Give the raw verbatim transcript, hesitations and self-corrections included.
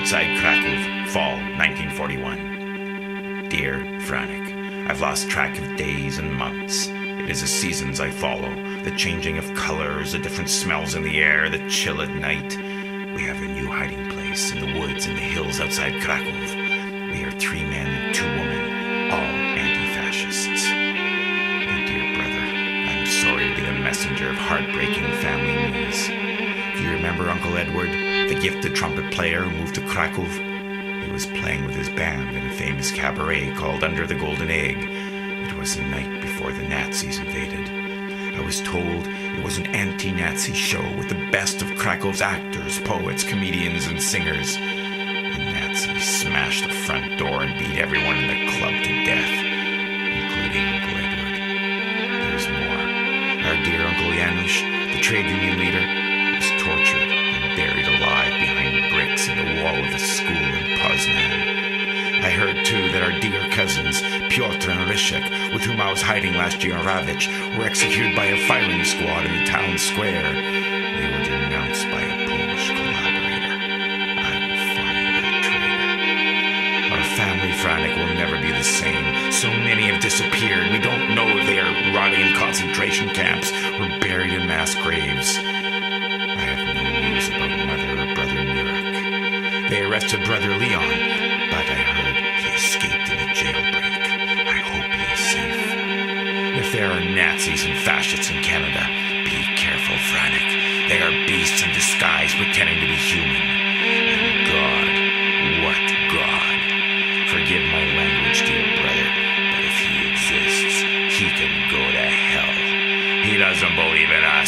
outside Krakow, fall nineteen forty-one. Dear Franek, I've lost track of days and months. It is the seasons I follow, the changing of colors, the different smells in the air, the chill at night. We have a new hiding place in the woods and the hills outside Krakow. We are three men and two women, all anti-fascists. My dear brother, I'm sorry to be the messenger of heartbreaking family news. Do you remember Uncle Edward, the gifted trumpet player who moved to Krakow? He was playing with his band in a famous cabaret called Under the Golden Egg. It was the night before the Nazis invaded. I was told it was an anti-Nazi show with the best of Krakow's actors, poets, comedians, and singers. The Nazis smashed the front door and beat everyone in the club to death, including Uncle Edward. There's more. Our dear Uncle Janusz, the trade union leader, was tortured and buried alive behind bricks in the wall of a school in Poznan. I heard, too, that our dear cousins, Piotr and Ryszek, with whom I was hiding last year in Ravich, were executed by a firing squad in the town square. They were denounced by a Polish collaborator. I will find that traitor. Our family, Franek, will never be the same. So many have disappeared. We don't know if they are rotting in concentration camps or buried in mass graves. I have no news about Mother or Brother Nawrocki. They arrested Brother Leon, but I heard he escaped in a jailbreak. I hope he is safe. If there are Nazis and fascists in Canada, be careful, Franek. They are beasts in disguise pretending to be human. And God, what God? Forgive my language, dear brother, but if he exists, he can go to hell. He doesn't believe in us.